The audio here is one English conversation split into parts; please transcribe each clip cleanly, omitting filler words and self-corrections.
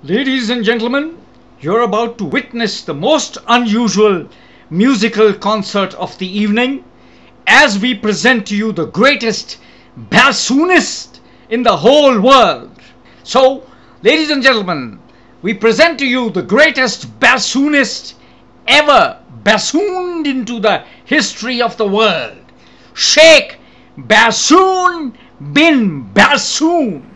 Ladies and gentlemen, you're about to witness the most unusual musical concert of the evening as we present to you the greatest bassoonist in the whole world. So, ladies and gentlemen, we present to you the greatest bassoonist ever bassooned into the history of the world, Sheikh Bassoon Bin Bassoon.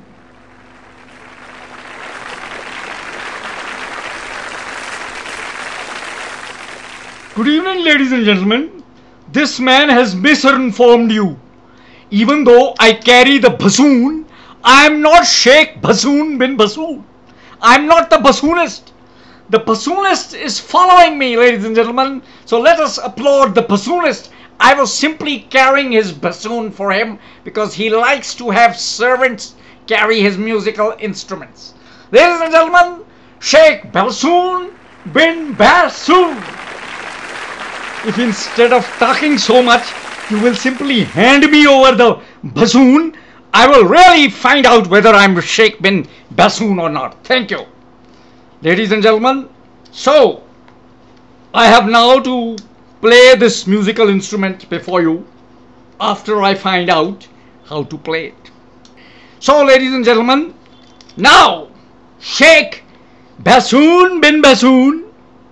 Good evening, ladies and gentlemen. This man has misinformed you. Even though I carry the bassoon, I am not Sheikh Bassoon Bin Bassoon. I am not the bassoonist. The bassoonist is following me, ladies and gentlemen. So let us applaud the bassoonist. I was simply carrying his bassoon for him because he likes to have servants carry his musical instruments. Ladies and gentlemen, Sheikh Bassoon Bin Bassoon. If instead of talking so much, you will simply hand me over the bassoon, I will really find out whether I'm Sheikh Bin Bassoon or not. Thank you. Ladies and gentlemen, so I have now to play this musical instrument before you after I find out how to play it. So, ladies and gentlemen, now Sheikh Bassoon Bin Bassoon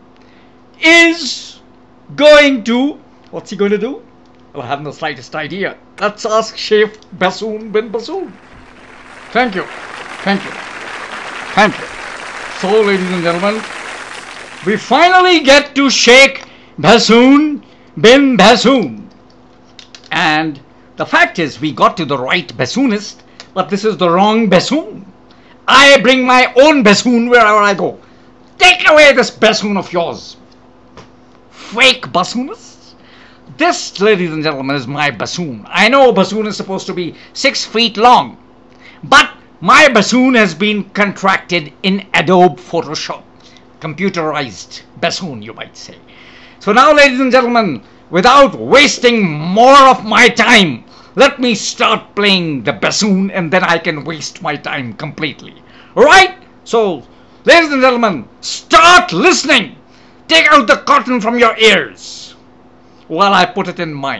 is going to, what's he going to do? Well, I have no slightest idea. Let's ask Sheikh Bassoon Bin Bassoon. Thank you. Thank you. Thank you. So, ladies and gentlemen, we finally get to Sheikh Bassoon Bin Bassoon. And the fact is, we got to the right bassoonist, but this is the wrong bassoon. I bring my own bassoon wherever I go. Take away this bassoon of yours. Fake bassoonists. This, ladies and gentlemen, is my bassoon. I know a bassoon is supposed to be 6 feet long, but my bassoon has been contracted in Adobe Photoshop. Computerized bassoon, you might say. So now, ladies and gentlemen, without wasting more of my time, let me start playing the bassoon and then I can waste my time completely. Alright? So, ladies and gentlemen, start listening. Take out the cotton from your ears while I put it in mine.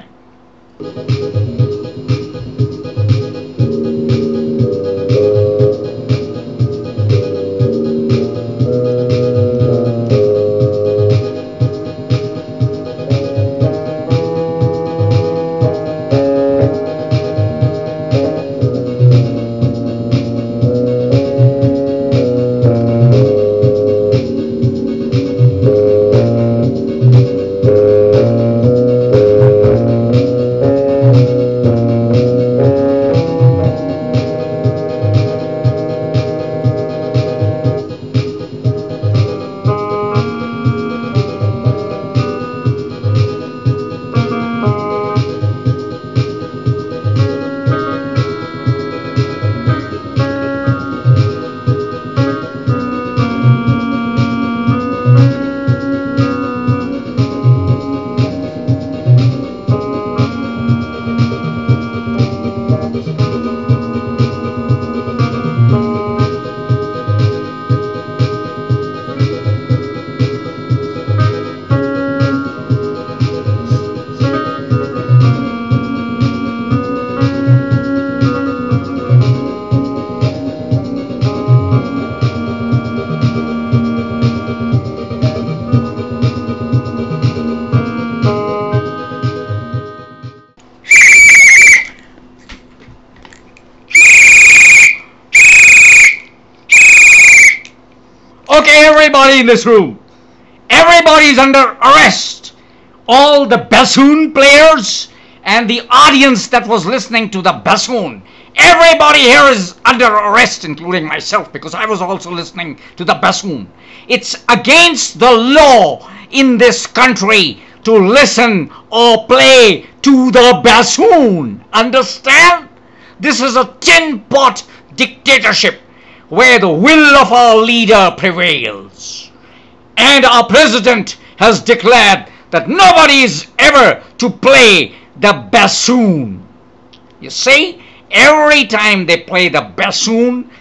Okay, everybody in this room, everybody's under arrest. All the bassoon players and the audience that was listening to the bassoon. Everybody here is under arrest, including myself, because I was also listening to the bassoon. It's against the law in this country to listen or play to the bassoon. Understand? This is a tin pot dictatorship where the will of our leader prevails. And our president has declared that nobody is ever to play the bassoon. You see, every time they play the bassoon,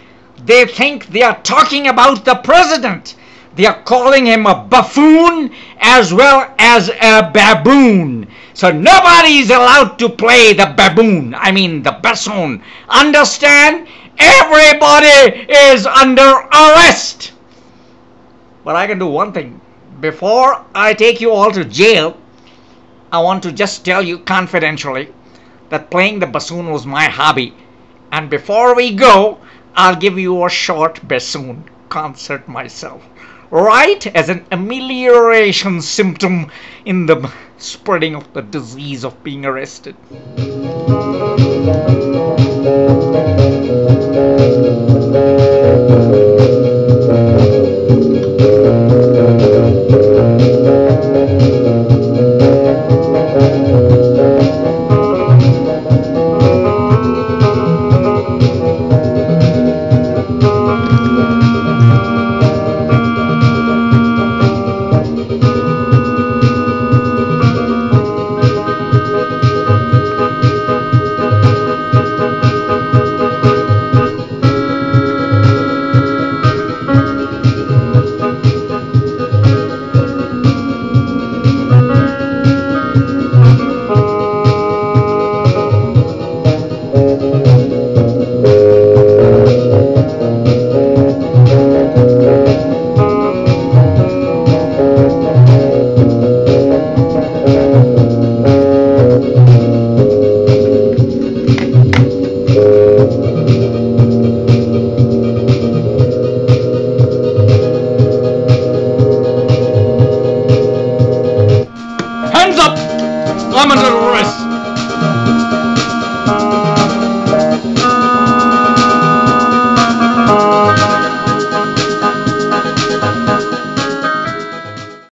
They think they are talking about the president. They are calling him a buffoon as well as a baboon. So nobody is allowed to play the baboon. I mean the bassoon. Understand? Everybody is under arrest. But I can do one thing. Before I take you all to jail, I want to just tell you confidentially that playing the bassoon was my hobby. And before we go, I'll give you a short bassoon concert myself. Right? As an amelioration symptom in the spreading of the disease of being arrested.